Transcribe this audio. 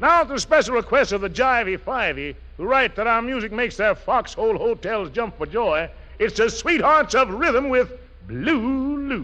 Now, at the special request of the Jivey Fivey, who write that our music makes their foxhole hotels jump for joy, it's the Sweethearts of Rhythm with Blue Lou.